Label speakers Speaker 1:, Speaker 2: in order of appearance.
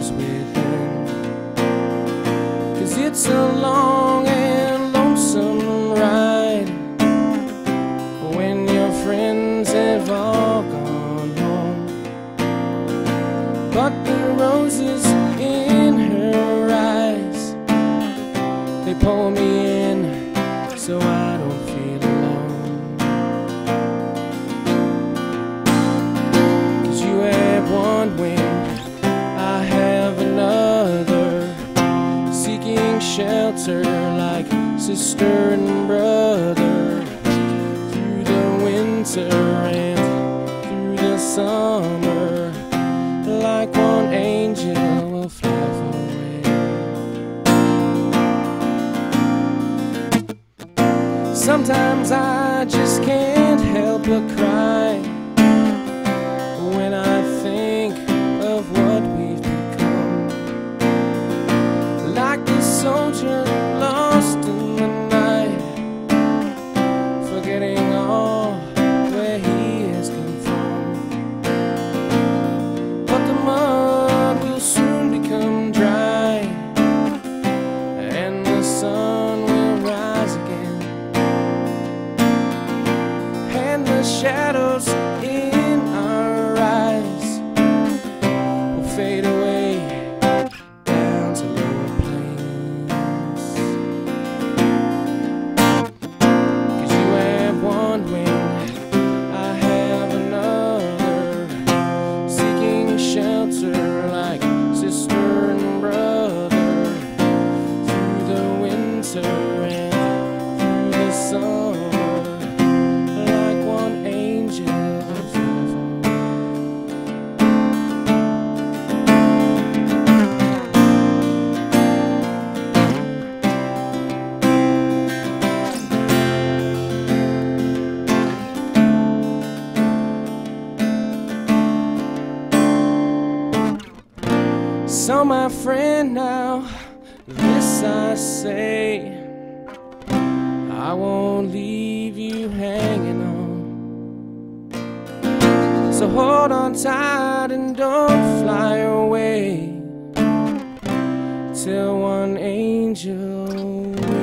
Speaker 1: lives within. 'Cause it's a long and lonesome ride when your friends have all gone home. But the roses in her eyes, they pull me in so I don't feel alone. 'Cause you have one wing, I have another, seeking shelter like sister and brother, through the winter and through the summer, like one angel will fly away. Sometimes I just can't help but cry when I think of what we've become. Like the soldier lost in the night, forgetting all where he has come from. But the mud will soon become dry, and the sun will rise again, and the shadows in our eyes will fade away down to lower plains. 'Cause you have one wing, I have another, seeking shelter like sister and brother, through the winter and through the summer, like one angel will fly away. So my friend, now this I say, I won't leave you hanging on. So hold on tight and don't fly away till one angel